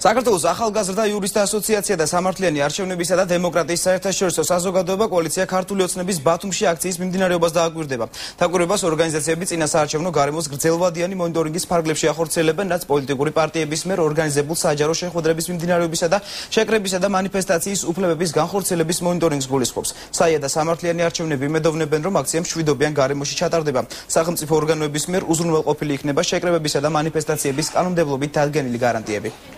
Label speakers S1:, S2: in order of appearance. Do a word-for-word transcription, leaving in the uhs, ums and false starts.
S1: საქართველოს ახალგაზრდა იურისტთა ასოციაცია და სამართლიანი არჩევნებისა და დემოკრატიის საერთაშორისო საზოგადოება კოალიცია ქართული ოცნების ბათუმში აქციის მიმდინარეობას დააკვირდება. დაკვირვებას ორგანიზაციები წინასაარჩევნო გარემოს გრძელვადიანი მონიტორინგის ფარგლებში ახორციელებენ, რაც პოლიტიკური პარტიების მიერ ორგანიზებულ საჯარო შეხვედრების მიმდინარეობისა და შეკრებისა და მანიფესტაციის უფლებების განხორციელების მონიტორინგს გულისხმობს. საია და სამართლიანი არჩევნები იმედოვნებენ, რომ აქცია მშვიდობიან გარემოში ჩატარდება. სახელმწიფო ორგანოების მიერ უზრუნველყოფილი იქნება შეკრებებისა და მანიფესტაციების კანონმდებლობით დადგენილი გარანტიები.